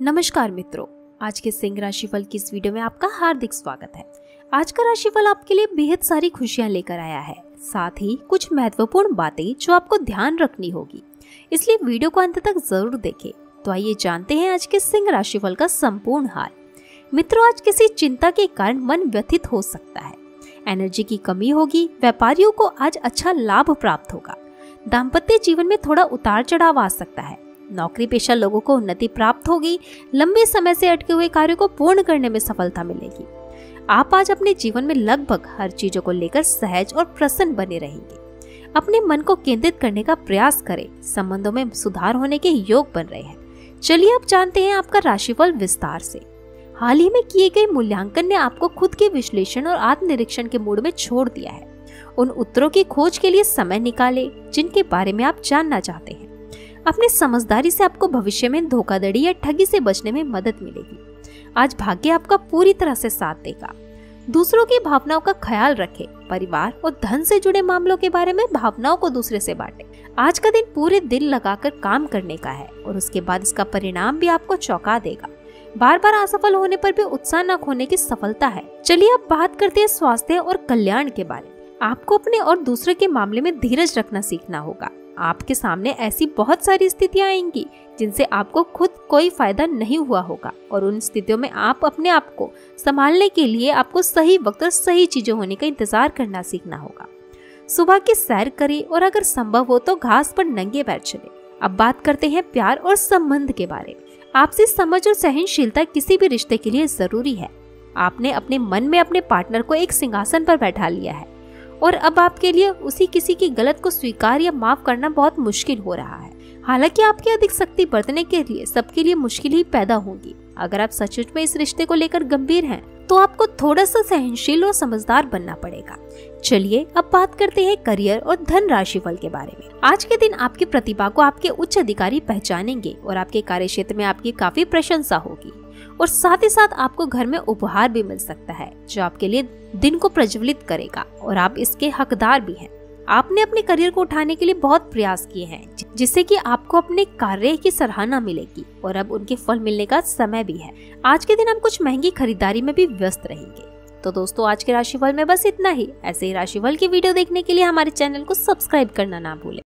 नमस्कार मित्रों, आज के सिंह राशिफल की इस वीडियो में आपका हार्दिक स्वागत है। आज का राशिफल आपके लिए बेहद सारी खुशियां लेकर आया है, साथ ही कुछ महत्वपूर्ण बातें जो आपको ध्यान रखनी होगी, इसलिए वीडियो को अंत तक जरूर देखें। तो आइए जानते हैं आज के सिंह राशिफल का संपूर्ण हाल। मित्रों, आज किसी चिंता के कारण मन व्यथित हो सकता है, एनर्जी की कमी होगी। व्यापारियों को आज अच्छा लाभ प्राप्त होगा। दाम्पत्य जीवन में थोड़ा उतार चढ़ाव आ सकता है। नौकरी पेशा लोगों को उन्नति प्राप्त होगी। लंबे समय से अटके हुए कार्यों को पूर्ण करने में सफलता मिलेगी। आप आज अपने जीवन में लगभग हर चीजों को लेकर सहज और प्रसन्न बने रहेंगे। अपने मन को केंद्रित करने का प्रयास करें। संबंधों में सुधार होने के योग बन रहे हैं। चलिए अब जानते हैं आपका राशिफल विस्तार से। हाल ही में किए गए मूल्यांकन ने आपको खुद के विश्लेषण और आत्मनिरीक्षण के मूड में छोड़ दिया है। उन उत्तरों की खोज के लिए समय निकालें जिनके बारे में आप जानना चाहते हैं। अपनी समझदारी से आपको भविष्य में धोखाधड़ी या ठगी से बचने में मदद मिलेगी। आज भाग्य आपका पूरी तरह से साथ देगा। दूसरों की भावनाओं का ख्याल रखें। परिवार और धन से जुड़े मामलों के बारे में भावनाओं को दूसरे से बांटें। आज का दिन पूरे दिल लगाकर काम करने का है और उसके बाद इसका परिणाम भी आपको चौंका देगा। बार बार असफल होने पर भी उत्साह न खोने की सफलता है। चलिए अब बात करते हैं स्वास्थ्य और कल्याण के बारे में। आपको अपने और दूसरे के मामले में धीरज रखना सीखना होगा। आपके सामने ऐसी बहुत सारी स्थितियां आएंगी जिनसे आपको खुद कोई फायदा नहीं हुआ होगा और उन स्थितियों में आप अपने आप को संभालने के लिए आपको सही वक्त और सही चीजें होने का इंतजार करना सीखना होगा। सुबह की सैर करें और अगर संभव हो तो घास पर नंगे पैर चलें। अब बात करते हैं प्यार और संबंध के बारे में। आपसी समझ और सहनशीलता किसी भी रिश्ते के लिए जरूरी है। आपने अपने मन में अपने पार्टनर को एक सिंहासन पर बैठा लिया है और अब आपके लिए उसी किसी की गलत को स्वीकार या माफ करना बहुत मुश्किल हो रहा है। हालांकि आपकी अधिक शक्ति बरतने के लिए सबके लिए मुश्किल ही पैदा होगी। अगर आप सचमुच में इस रिश्ते को लेकर गंभीर हैं, तो आपको थोड़ा सा सहनशील और समझदार बनना पड़ेगा। चलिए अब बात करते हैं करियर और धन राशिफल के बारे में। आज के दिन आपकी प्रतिभा को आपके उच्च अधिकारी पहचानेंगे और आपके कार्य क्षेत्र में आपकी काफी प्रशंसा होगी और साथ ही साथ आपको घर में उपहार भी मिल सकता है जो आपके लिए दिन को प्रज्वलित करेगा और आप इसके हकदार भी हैं। आपने अपने करियर को उठाने के लिए बहुत प्रयास किए हैं जिससे कि आपको अपने कार्य की सराहना मिलेगी और अब उनके फल मिलने का समय भी है। आज के दिन हम कुछ महंगी खरीदारी में भी व्यस्त रहेंगे। तो दोस्तों, आज के राशिफल में बस इतना ही। ऐसे ही राशिफल की वीडियो देखने के लिए हमारे चैनल को सब्सक्राइब करना ना भूलें।